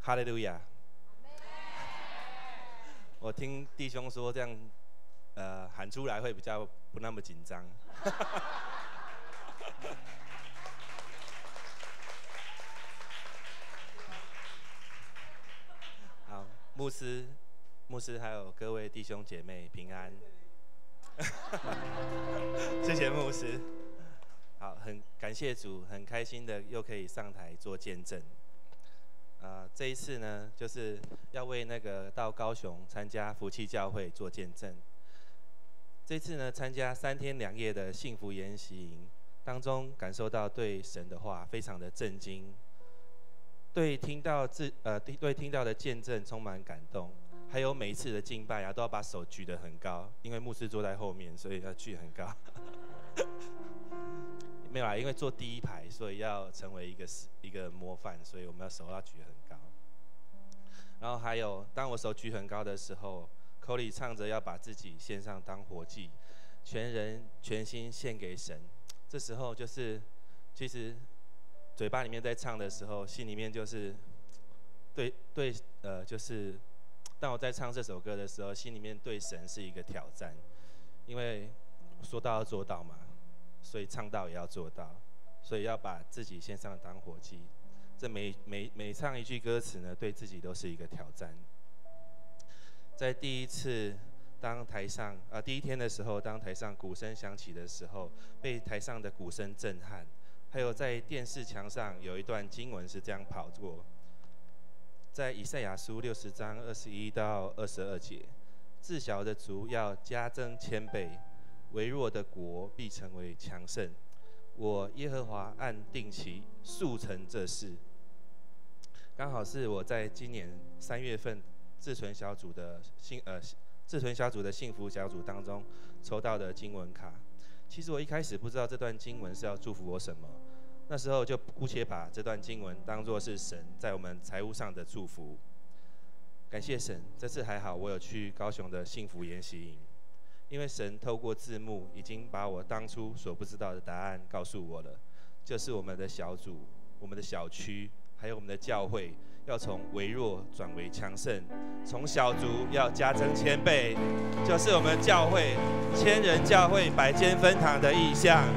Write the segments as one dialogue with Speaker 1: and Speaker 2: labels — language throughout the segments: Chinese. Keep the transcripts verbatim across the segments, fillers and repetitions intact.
Speaker 1: 哈利路亚！我听弟兄说这样，呃，喊出来会比较不那么紧张。好，牧师、牧师还有各位弟兄姐妹平安。谢谢牧师。好，很感谢主，很开心的又可以上台做见证。啊、呃，这一次呢，就是要为那个到高雄参加福气教会做见证。这次呢，参加三天两夜的幸福研习营当中，感受到对神的话非常的震惊，对听到自呃对听到的见证充满感动，还有每一次的敬拜啊，都要把手举得很高，因为牧师坐在后面，所以要举很高。没有啦，因为坐第一排，所以要成为一个一个模范，所以我们要手要举很高。然后还有，当我手举很高的时候，口里唱着要把自己献上当活祭，全人全心献给神。这时候就是，其实嘴巴里面在唱的时候，心里面就是对对呃，就是当我在唱这首歌的时候，心里面对神是一个挑战，因为说到要做到嘛。所以唱到也要做到，所以要把自己献上当活祭。这每每每唱一句歌词呢，对自己都是一个挑战。在第一次当台上啊、呃、第一天的时候，当台上鼓声响起的时候，被台上的鼓声震撼。还有在电视墙上有一段经文是这样跑过，在以赛亚书六十章二十一到二十二节，自小的族要加增千倍。微弱的国必成为强盛，我耶和华按定期速成这事。刚好是我在今年三月份自存小组的幸呃自存小组的幸福小组当中抽到的经文卡。其实我一开始不知道这段经文是要祝福我什么，那时候就姑且把这段经文当作是神在我们财务上的祝福。感谢神，这次还好我有去高雄的幸福研习营。因为神透过字幕已经把我当初所不知道的答案告诉我了，就是我们的小组、我们的小区，还有我们的教会，要从微弱转为强盛，从小组要加增千倍，就是我们教会千人教会百间分堂的意向。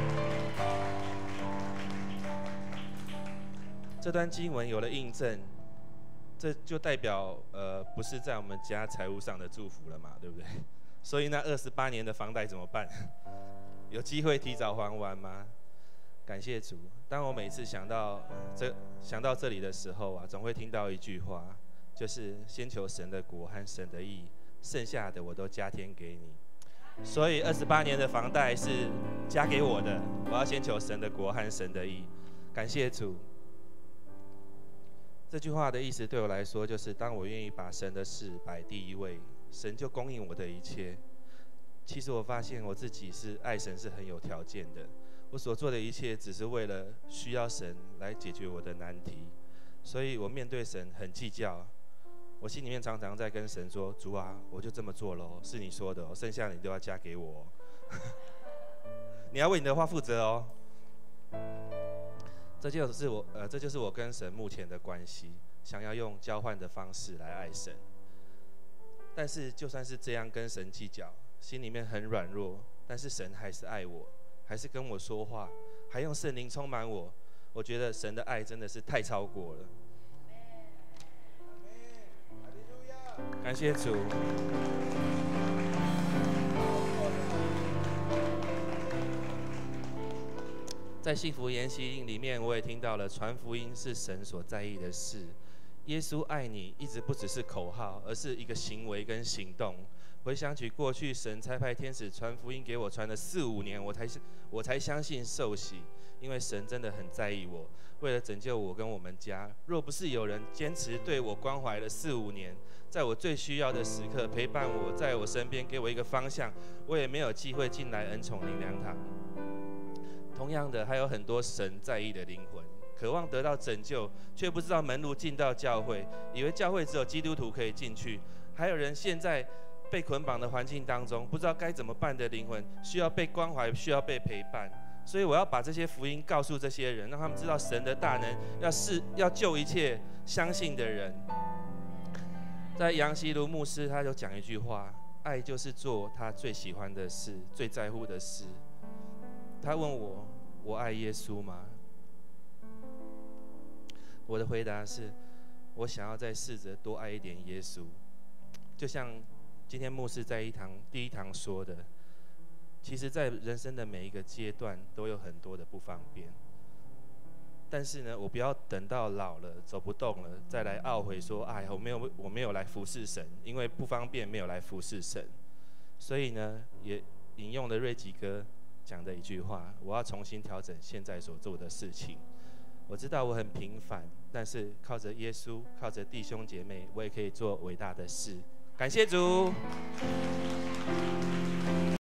Speaker 1: 这段经文有了印证，这就代表呃不是在我们家财务上的祝福了嘛，对不对？所以那二十八年的房贷怎么办？有机会提早还完吗？感谢主。当我每次想到这想到这里的时候啊，总会听到一句话，就是先求神的国和神的义，剩下的我都加添给你。所以二十八年的房贷是加给我的，我要先求神的国和神的义。感谢主。这句话的意思对我来说，就是当我愿意把神的事摆第一位，神就供应我的一切。其实我发现我自己是爱神是很有条件的，我所做的一切只是为了需要神来解决我的难题，所以我面对神很计较。我心里面常常在跟神说：主啊，我就这么做了，是你说的哦，剩下的你都要加给我哦。你要为你的话负责哦。这就是我呃，这就是我跟神目前的关系，想要用交换的方式来爱神。但是就算是这样跟神计较，心里面很软弱，但是神还是爱我，还是跟我说话，还用圣灵充满我。我觉得神的爱真的是太超过了。感谢主。在幸福研习营里面，我也听到了传福音是神所在意的事。耶稣爱你，一直不只是口号，而是一个行为跟行动。回想起过去，神差派天使传福音给我，传了四五年，我才我才相信受洗，因为神真的很在意我，为了拯救我跟我们家。若不是有人坚持对我关怀了四五年，在我最需要的时刻陪伴我，在我身边给我一个方向，我也没有机会进来恩宠灵粮堂。同样的，还有很多神在意的灵魂，渴望得到拯救，却不知道门路进到教会，以为教会只有基督徒可以进去。还有人现在被捆绑的环境当中，不知道该怎么办的灵魂，需要被关怀，需要被陪伴。所以我要把这些福音告诉这些人，让他们知道神的大能，要是要救一切相信的人。在杨希如牧师，他就讲一句话：爱就是做他最喜欢的事，最在乎的事。他问我：我爱耶稣吗？我的回答是：我想要再试着多爱一点耶稣。就像今天牧师在一堂第一堂说的，其实在人生的每一个阶段都有很多的不方便。但是呢，我不要等到老了走不动了，再来懊悔说：哎，我没有我没有来服侍神，因为不方便没有来服侍神。所以呢，也引用了瑞吉哥讲的一句话：我要重新调整现在所做的事情。我知道我很平凡，但是靠着耶稣，靠着弟兄姐妹，我也可以做伟大的事。感谢主。